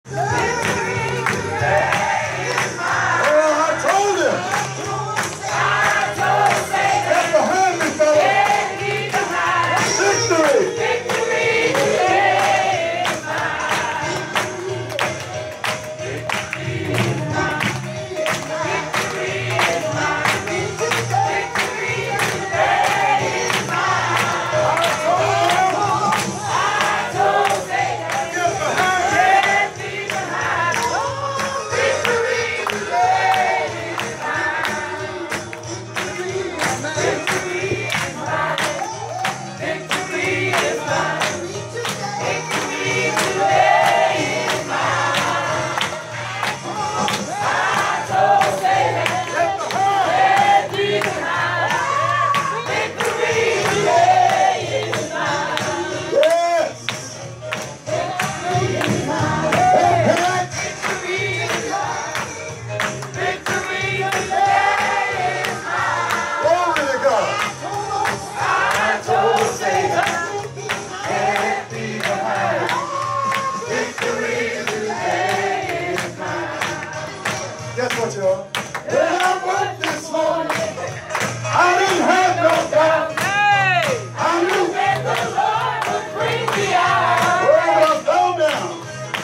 Guess what, y'all? When I woke this morning, I didn't have no doubt. I knew that the Lord would bring me out. Oh, I fell down.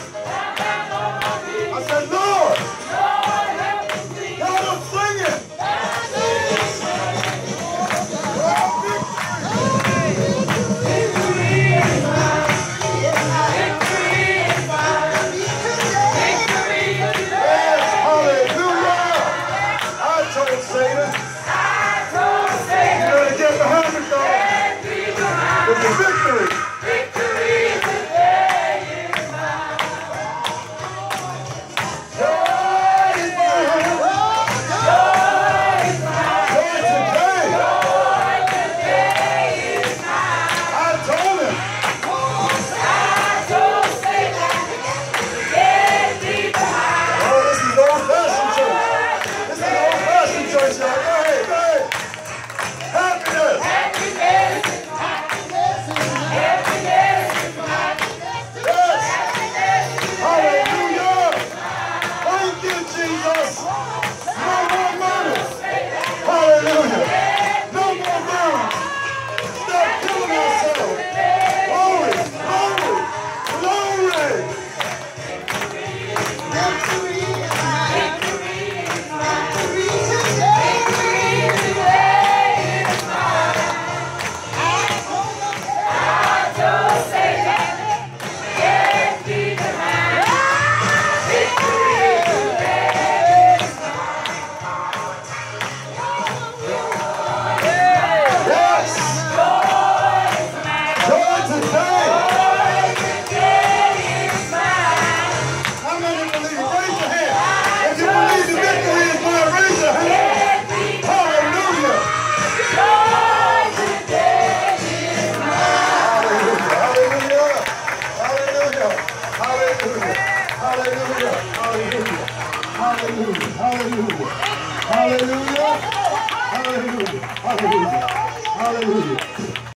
I said, Lord, help me. God, I'm singing. Satan. You better get behind me, God. With the victory. Victory today is mine. Joy is mine. Joy is mine. Joy today is mine. I told him. I told Satan. Get me behind. Oh, this is old-fashioned church. This is old-fashioned church, y'all. Go ahead, go ahead. Happiness. Happiness. Happiness is mine. Yes. Hallelujah. Thank you, Jesus. No more money. Hallelujah. No more guns. Stop killing ourselves. Glory, glory, glory. Hallelujah, hallelujah, hallelujah, hallelujah, hallelujah, hallelujah, hallelujah, hallelujah, hallelujah.